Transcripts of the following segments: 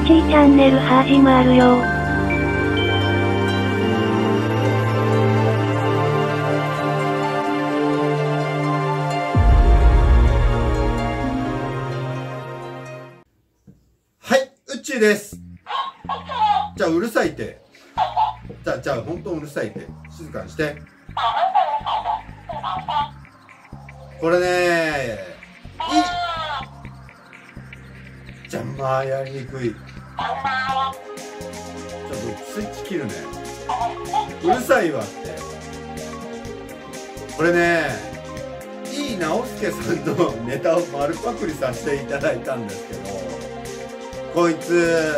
ッチーチャンネル始まるよ。 はい、うっちーです。じゃあうるさいって。じゃあ本当うるさいって。静かにして。これね邪魔やりにくい。ちょっとスイッチ切るね。うるさいわって。これね井伊直輔さんのネタを丸パクリさせていただいたんですけど、こいつ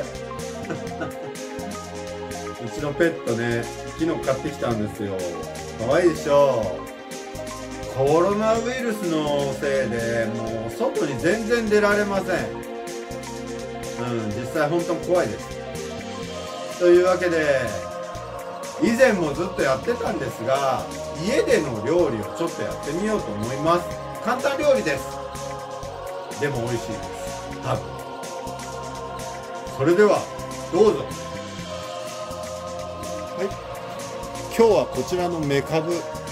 うちのペットね昨日買ってきたんですよ。可愛いでしょ。コロナウイルスのせいでもう外に全然出られません。実際本当に怖いです。というわけで以前もずっとやってたんですが、家での料理をちょっとやってみようと思います。簡単料理です。でも美味しいです、多分。それではどうぞ。はい、今日はこちらのメカブ、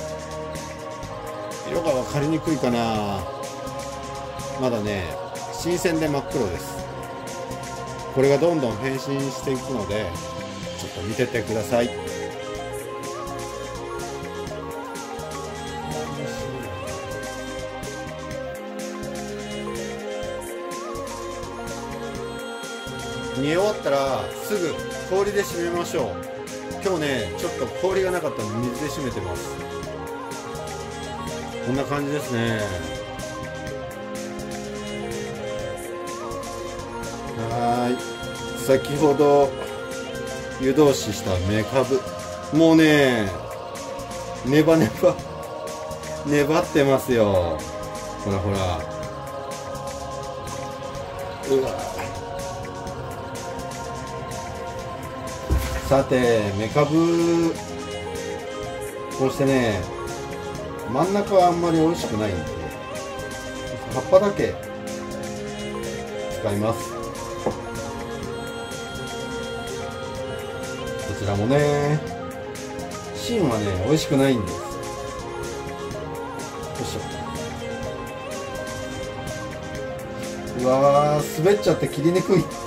色が分かりにくいかな。まだね新鮮で真っ黒です。これがどんどん変身していくのでちょっと見ててください。煮終わったらすぐ氷で締めましょう。今日ねちょっと氷がなかったので水で締めてます。こんな感じですね。先ほど湯通ししたメカブ、もうね粘ってますよ。ほらほら、うわ。さてメカブ、こうしてね真ん中はあんまり美味しくないんで葉っぱだけ使います。こちらもね芯はね美味しくないんです。よいしょ。うわー、滑っちゃって切りにくい。よ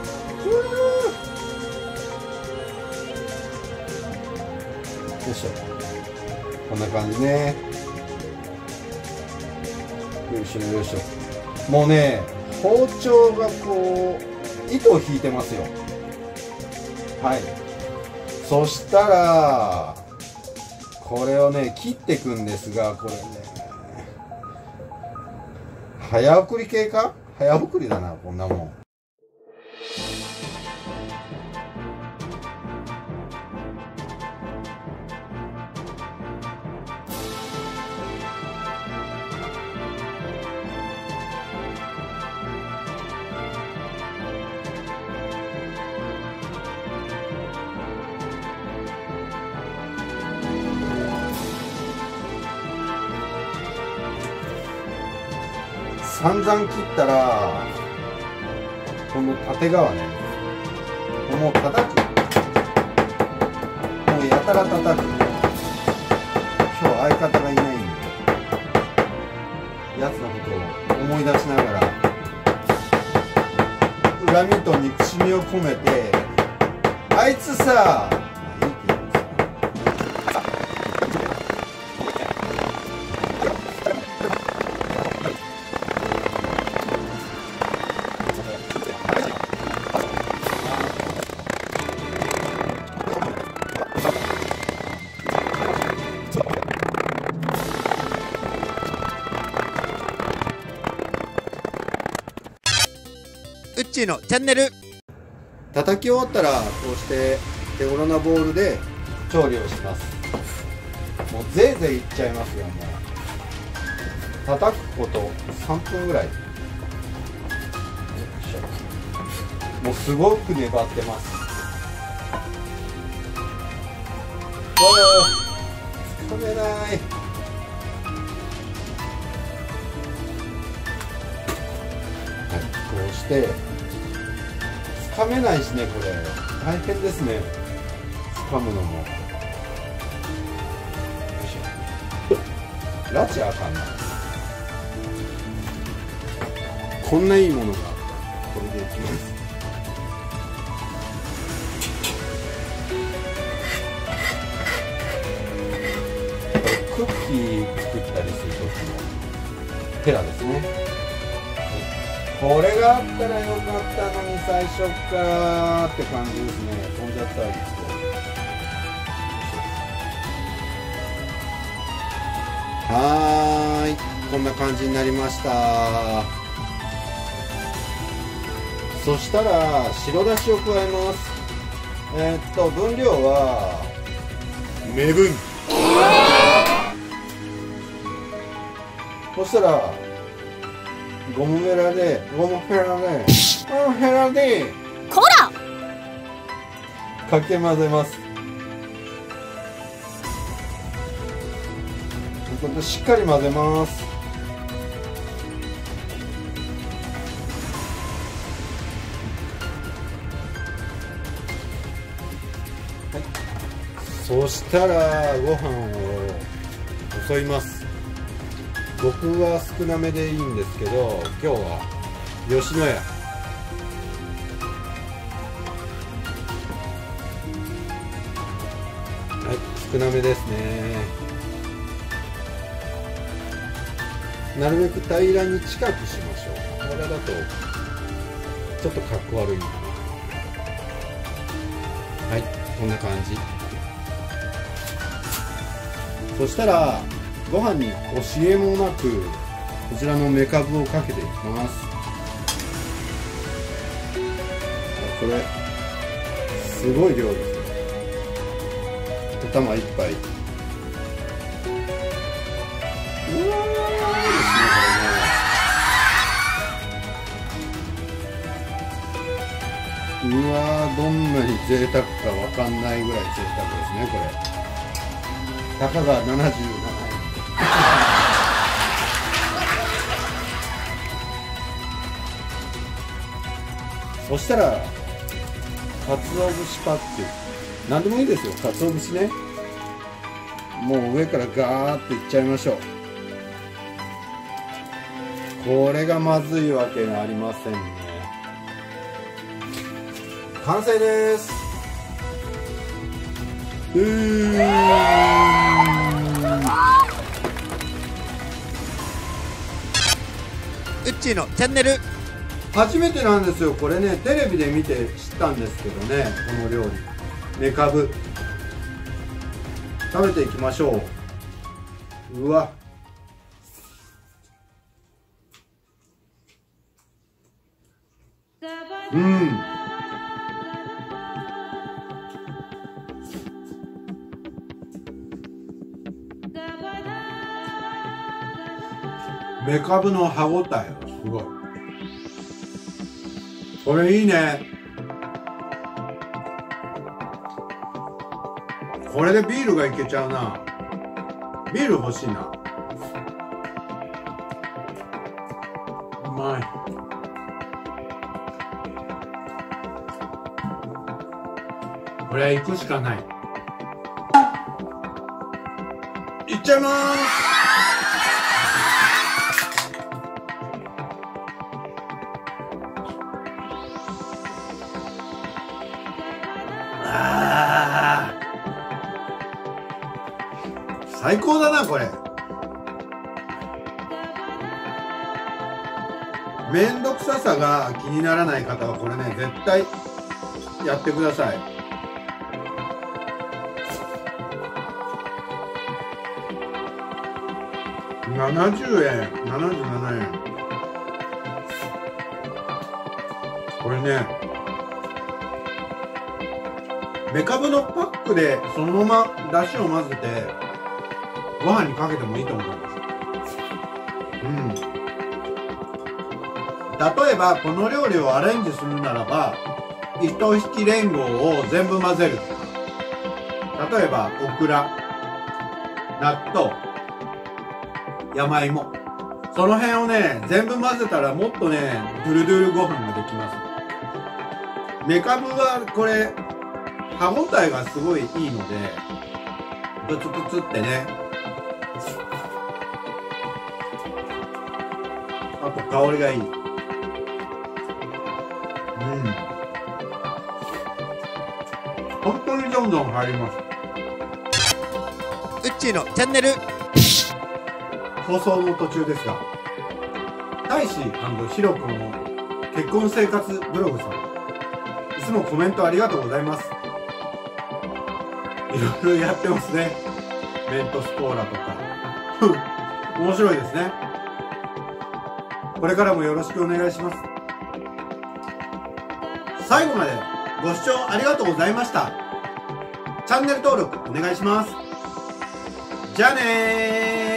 いしょ。こんな感じね。よいしょよいしょ。もうね包丁がこう糸を引いてますよ。はい、そしたらこれをね切っていくんですが、これね早送り系か、早送りだなこんなもん。散々切ったらこの縦側ねもう叩く、もうやたら叩く。今日相方がいないんでやつのことを思い出しながら恨みと憎しみを込めて、あいつさうっちーのチャンネル。 叩き終わったらこうして手頃なボウルで調理をします。もうぜいぜいいっちゃいますよ。もう叩くこと3分ぐらい。もうすごく粘ってます。つかめない。こうして噛めないしね、これ大変ですね、噛むのも。よいしょ、ラチあかんな。こんないいものがあった。これでいきます。クッキー作ったりする時のヘラですね。これがあったらよかったのに最初からって感じですね。飛んじゃったらですけど。はーい、こんな感じになりました。そしたら白だしを加えます。分量は目分。そしたらゴムヘラでこらかけ混ぜます。これでしっかり混ぜます。はい、そしたらご飯をよそいます。僕は少なめでいいんですけど、今日は吉野家。はい、少なめですね。なるべく平らに近くしましょう。これだとちょっとかっこ悪いんで。はい、こんな感じ。そしたらご飯に惜しげもなくこちらのめかぶをかけていきます。これすごい量ですね。お玉一杯。うわーですね、これね。うわー、どんなに贅沢かわかんないぐらい贅沢ですね、これ。たかが77円。そしたら鰹節パック、何でもいいですよ。鰹節ね、もう上からガーッといっちゃいましょう。これがまずいわけがありませんね。完成です。 うっちーのチャンネル。 初めてなんですよこれね。テレビで見て知ったんですけどね、この料理めかぶ。食べていきましょう。うわ、うん、めかぶの歯ごたえがすごい。これいいね。これでビールがいけちゃうな。ビール欲しいな。うまい。これは行くしかない。いっちゃいまーす。最高だなこれ。めんどくささが気にならない方はこれね絶対やってください。70円、77円。これね、めかぶのパックでそのままだしを混ぜてご飯にかけてもいいと思います。例えばこの料理をアレンジするならば、糸引き連合を全部混ぜる。例えばオクラ、納豆、山芋、その辺をね全部混ぜたらもっとねドゥルドゥルご飯ができます。 メカブはこれ歯ごたえがすごいいいのでプツプツってね、あと香りがいい。本当にどんどん入ります。 ウッチーのチャンネル。 放送の途中ですが、大志ひろこの結婚生活ブログさん、いつもコメントありがとうございます。いろいろやってますね。メントスコーラとか面白いですね。これからもよろしくお願いします。最後までご視聴ありがとうございました。チャンネル登録お願いします。じゃあねー。